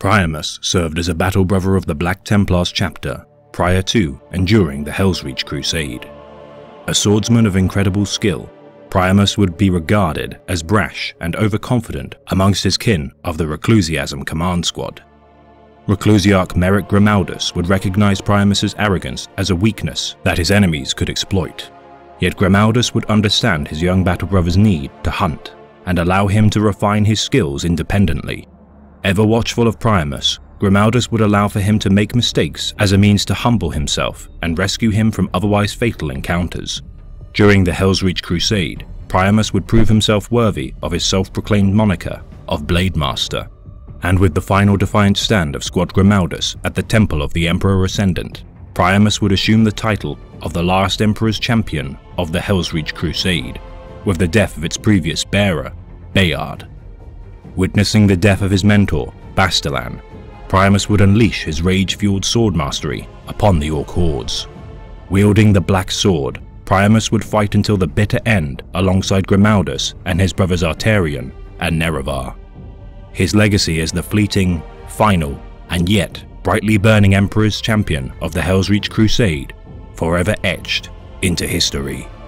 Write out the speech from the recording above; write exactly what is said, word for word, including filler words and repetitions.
Priamus served as a battle brother of the Black Templars chapter prior to and during the Helsreach Crusade. A swordsman of incredible skill, Priamus would be regarded as brash and overconfident amongst his kin of the Reclusiasm command squad. Reclusiarch Merrick Grimaldus would recognize Priamus's arrogance as a weakness that his enemies could exploit. Yet Grimaldus would understand his young battle brother's need to hunt and allow him to refine his skills independently. Ever watchful of Priamus, Grimaldus would allow for him to make mistakes as a means to humble himself and rescue him from otherwise fatal encounters. During the Helsreach Crusade, Priamus would prove himself worthy of his self-proclaimed moniker of Blademaster, and with the final defiant stand of Squad Grimaldus at the Temple of the Emperor Ascendant, Priamus would assume the title of the last Emperor's champion of the Helsreach Crusade, with the death of its previous bearer, Bayard. Witnessing the death of his mentor, Bastilan, Priamus would unleash his rage-fueled sword mastery upon the Orc hordes. Wielding the Black Sword, Priamus would fight until the bitter end alongside Grimaldus and his brothers Artarion and Nerevar. His legacy as the fleeting, final, and yet brightly burning Emperor's champion of the Helsreach Crusade, forever etched into history.